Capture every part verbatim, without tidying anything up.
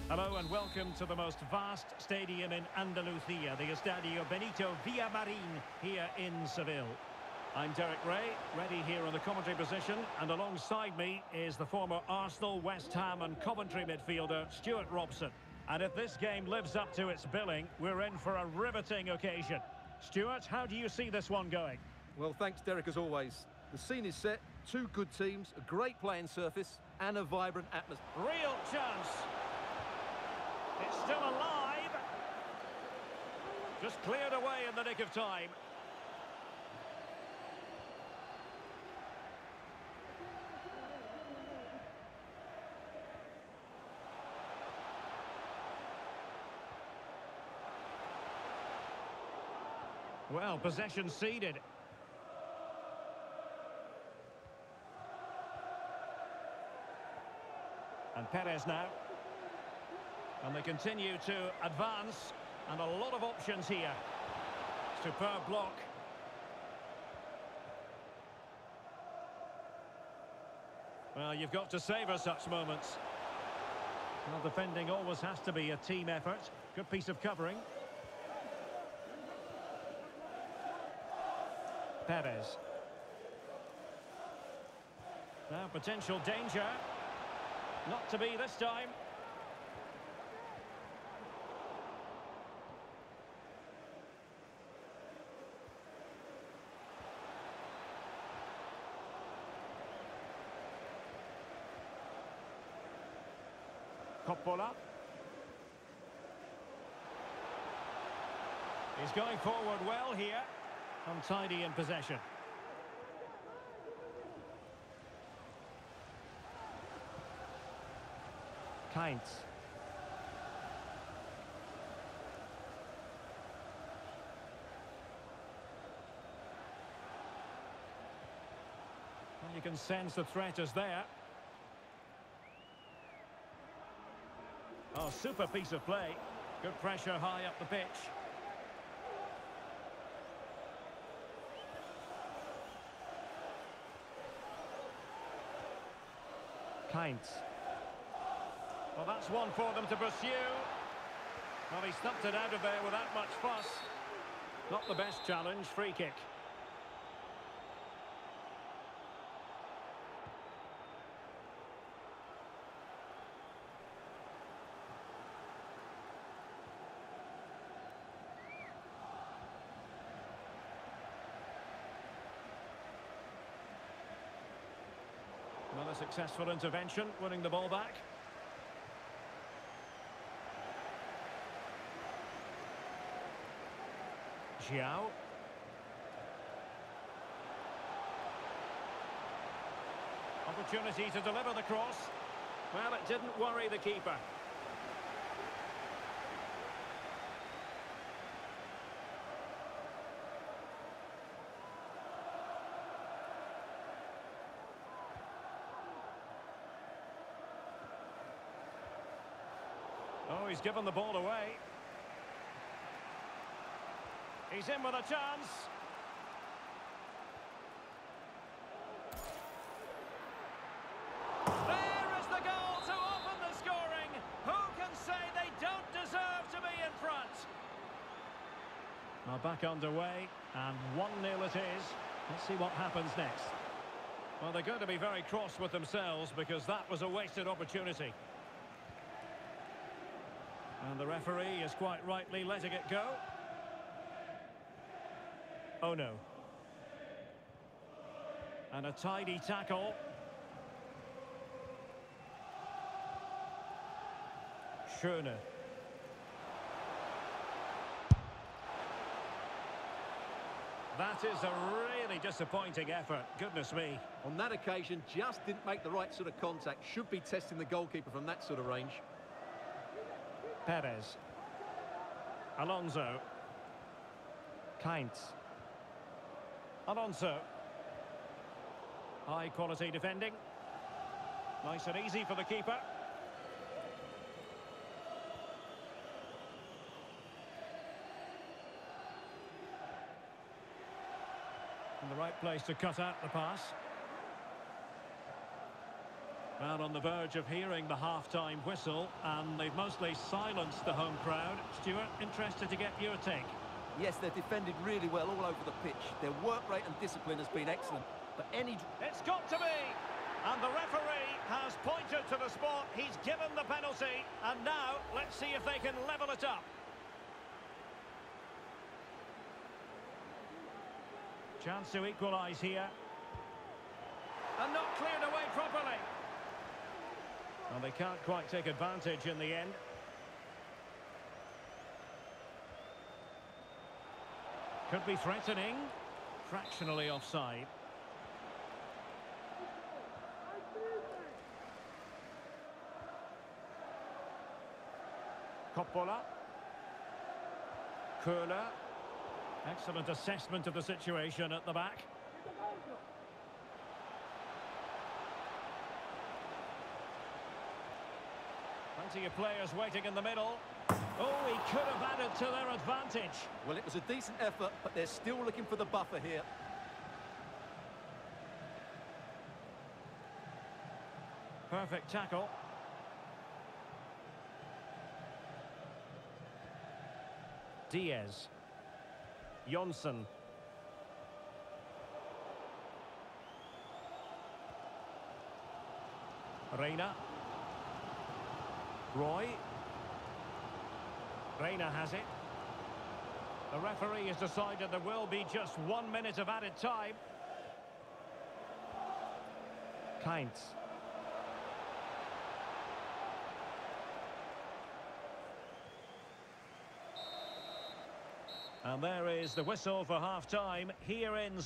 Hello and welcome to the most vast stadium in Andalusia, the Estadio Benito Villamarin here in Seville. I'm Derek Ray, ready here in the commentary position, and alongside me is the former Arsenal, West Ham and Coventry midfielder Stuart Robson. And if this game lives up to its billing, we're in for a riveting occasion. Stuart, how do you see this one going? Well, thanks, Derek, as always. The scene is set, two good teams, a great playing surface and a vibrant atmosphere. Real chance. It's still alive. Just cleared away in the nick of time. Well, possession ceded. And Perez now. And they continue to advance. And a lot of options here. Superb block. Well, you've got to savour such moments. Well, defending always has to be a team effort. Good piece of covering. Perez. Now potential danger. Not to be this time. Coppola. He's going forward well here. Untidy in possession. Kainz. Well, you can sense the threat is there. Oh, super piece of play. Good pressure high up the pitch. Kainz. Well, that's one for them to pursue. Well, he stumped it out of there without much fuss. Not the best challenge, free kick. Well, a successful intervention, winning the ball back. Xiao. Opportunity to deliver the cross. Well, it didn't worry the keeper. Oh, he's given the ball away. He's in with a chance. There is the goal to open the scoring. Who can say they don't deserve to be in front? Now back underway, and one nil it is. Let's see what happens next. Well, they're going to be very cross with themselves because that was a wasted opportunity. And the referee is quite rightly letting it go. Oh no. And a tidy tackle. Schöne. That is a really disappointing effort. Goodness me. On that occasion, just didn't make the right sort of contact. Should be testing the goalkeeper from that sort of range. Perez. Alonso. Kainz. Alonso. High quality defending. Nice and easy for the keeper. In the right place to cut out the pass. And on the verge of hearing the half-time whistle, and they've mostly silenced the home crowd. Stuart, interested to get your take. Yes, they're defended really well all over the pitch. Their work rate and discipline has been excellent. But any... It's got to be! And the referee has pointed to the spot. He's given the penalty. And now, let's see if they can level it up. Chance to equalise here. And not cleared away properly. And they can't quite take advantage in the end. Could be threatening. Fractionally offside. Coppola. Köhler. Excellent assessment of the situation at the back. Plenty of players waiting in the middle. Oh, he could have added to their advantage. Well, it was a decent effort, but they're still looking for the buffer here. Perfect tackle. Diaz. Jonsson. Reina. Roy. Reina has it. The referee has decided there will be just one minute of added time. Kainz. And there is the whistle for half-time here in...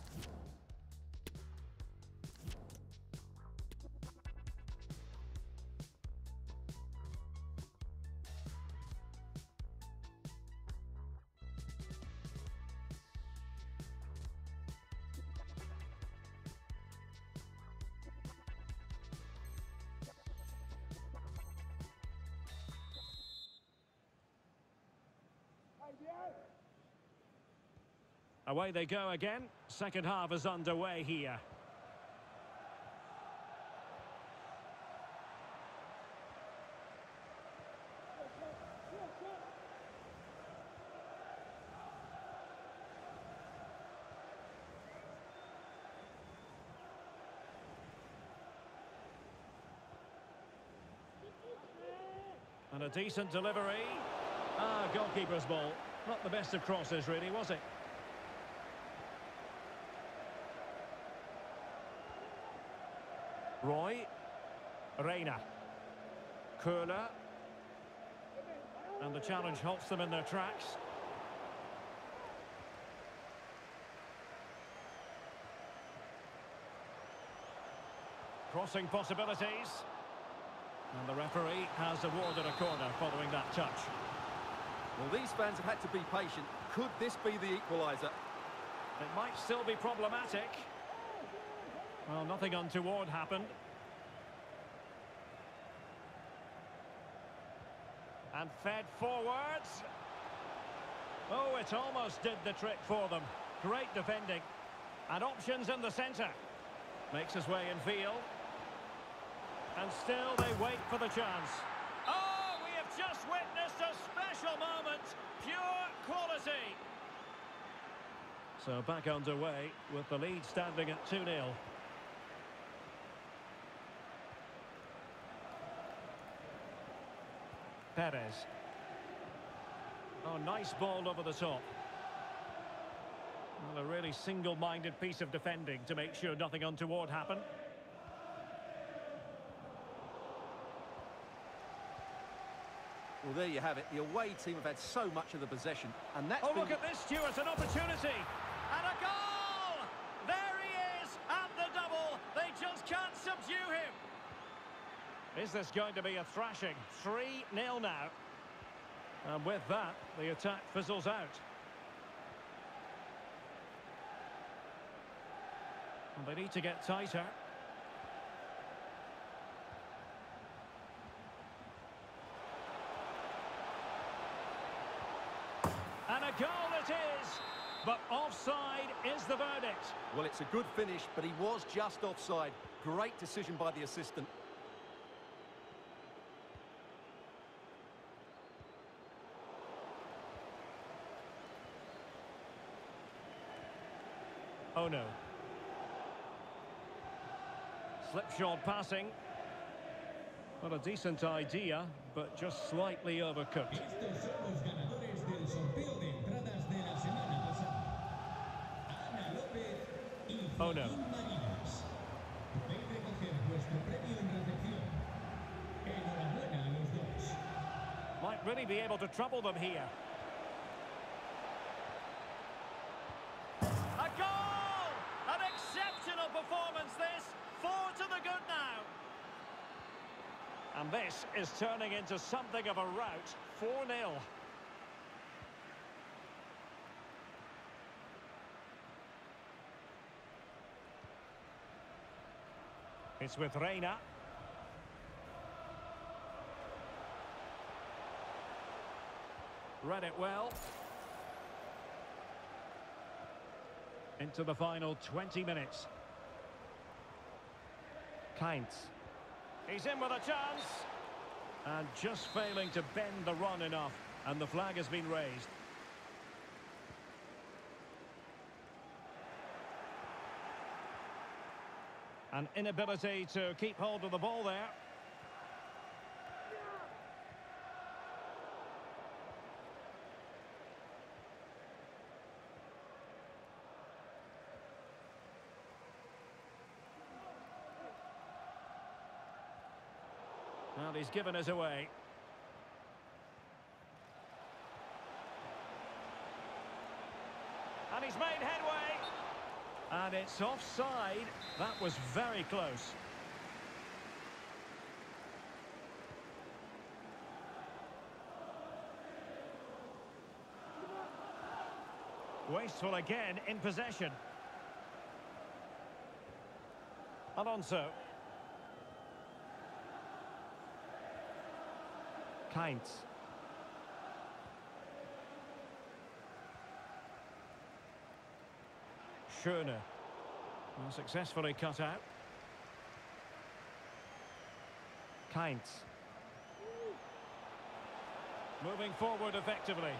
Away they go again. Second half is underway here. And a decent delivery. Ah, goalkeeper's ball. Not the best of crosses, really, was it? Roy. Reina. Köhler. And the challenge halts them in their tracks. Crossing possibilities. And the referee has awarded a corner following that touch. Well, these fans have had to be patient. Could this be the equaliser? It might still be problematic. Well, nothing untoward happened. And fed forwards. Oh, it almost did the trick for them. Great defending. And options in the centre. Makes his way in field. And still they wait for the chance. Oh, we have just witnessed a special moment. Pure quality. So back underway with the lead standing at two nil. Perez. Oh, nice ball over the top. Well, a really single-minded piece of defending to make sure nothing untoward happened. Well, there you have it. The away team have had so much of the possession, and that's Oh, been... look at this, Stuart, an opportunity. And a goal! There he is, and the double. They just can't subdue him. Is this going to be a thrashing? three nil now. And with that, the attack fizzles out. And they need to get tighter. And a goal it is! But offside is the verdict. Well, it's a good finish, but he was just offside. Great decision by the assistant. Oh no. Slipshod passing. Well, a decent idea, but just slightly overcooked. Estos son los ganadores del sorteo de entradas de la semana pasada. Ana López y Oh no. Joaquín Marinas. Podéis recoger vuestro premio en recepción. Enhorabuena a los dos. Might really be able to trouble them here. A goal! An exceptional performance this. Four to the good now. And this is turning into something of a rout. four nil. It's with Reina. Read it well. Into the final twenty minutes. Kainz. He's in with a chance. And just failing to bend the run enough. And the flag has been raised. An inability to keep hold of the ball there. Well, he's given us away. And he's made headway. And it's offside. That was very close. Wasteful again in possession. Alonso. Kainz. Schöne. Well, successfully cut out. Kainz. Moving forward effectively.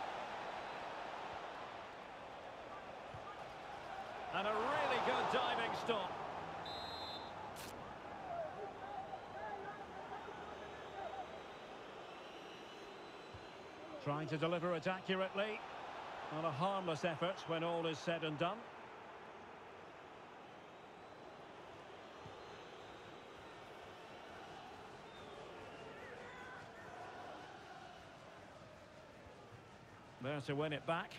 And a really good diving stop. Trying to deliver it accurately. Not a harmless effort when all is said and done. There to win it back.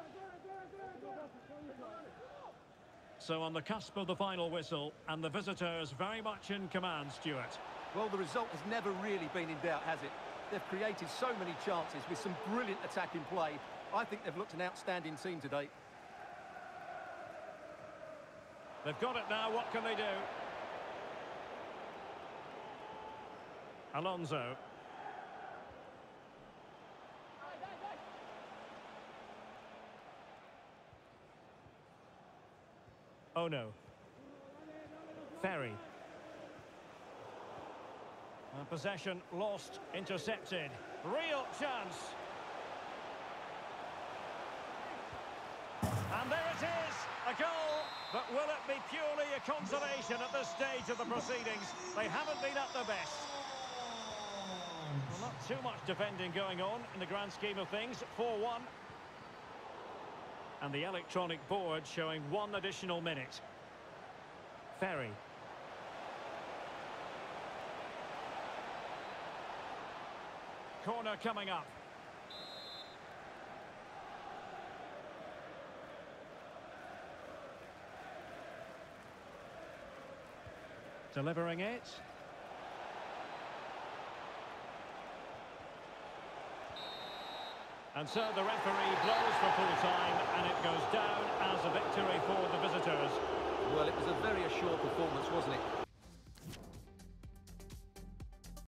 So on the cusp of the final whistle, and the visitors very much in command, Stuart. Well, the result has never really been in doubt, has it? They've created so many chances with some brilliant attacking play. I think they've looked an outstanding team today. They've got it now, what can they do? Alonso. Oh no. Ferry. And possession lost, intercepted. Real chance. And there it is, a goal. But will it be purely a consolation at this stage of the proceedings? They haven't been at their best. Well, not too much defending going on in the grand scheme of things. four one. And the electronic board showing one additional minute. Ferry. Corner coming up. Delivering it. And so the referee blows for full time, and it goes down as a victory for the visitors. Well, it was a very assured performance, wasn't it?